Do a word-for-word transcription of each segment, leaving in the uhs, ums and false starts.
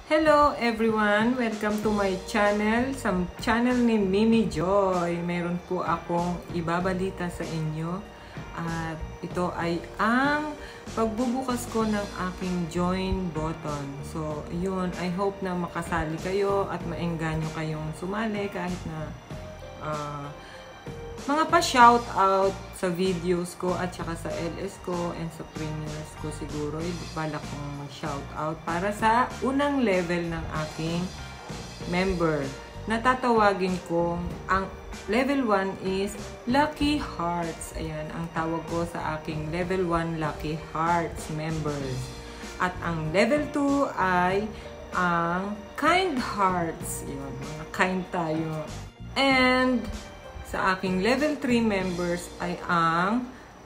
Hello everyone! Welcome to my channel, sa channel ni Mimi Joy. Meron po akong ibabalita sa inyo at ito ay ang pagbubukas ko ng aking join button. So yun, I hope na makasali kayo at maengganyo kayong sumali kahit na uh, mga pa-shout out sa videos ko at saka sa L S ko and sa premiers ko siguro. Balak kong mag-shout out para sa unang level ng aking member. Natatawagin ko, ang level one is Lucky Hearts. Ayan, ang tawag ko sa aking level one Lucky Hearts members. At ang level two ay ang Kind Hearts. Yun, mga kind tayo. And sa aking level three members ay ang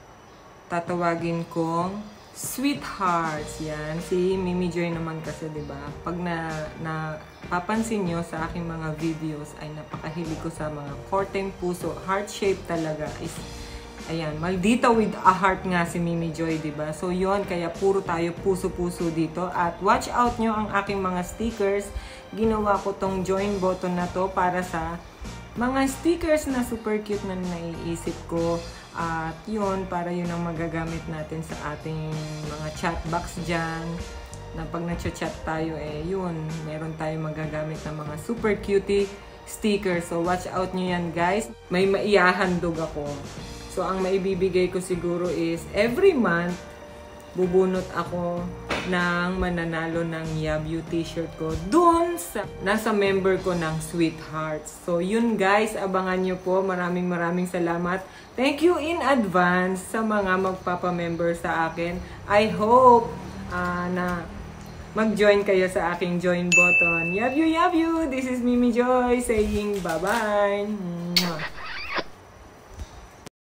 tatawagin kong Sweethearts. Yan. Si Mimi Joy naman kasi, diba? Pag na, na papansin nyo sa aking mga videos ay napakahilig ko sa mga korteng puso. Heart shape talaga is, ayan, maldita with a heart nga si Mimi Joy, diba? So yon, kaya puro tayo puso-puso dito. At watch out nyo ang aking mga stickers. Ginawa ko tong join button na to para sa mga stickers na super cute na naiisip ko. At yun, para yun ang magagamit natin sa ating mga chat box dyan. Na pag nag-chat tayo, eh yun, meron tayong magagamit na mga super cutie stickers. So watch out nyo yan, guys. May maihahandog ako. So ang maibibigay ko siguro is every month, bubunot ako ng mananalo ng Yabu t-shirt ko dun sa nasa member ko ng Sweethearts. So yun guys, abangan nyo po. Maraming maraming salamat. Thank you in advance sa mga magpapamember sa akin. I hope uh, na mag-join kayo sa aking join button. Yabu Yabu! This is Mimi Joy saying bye-bye!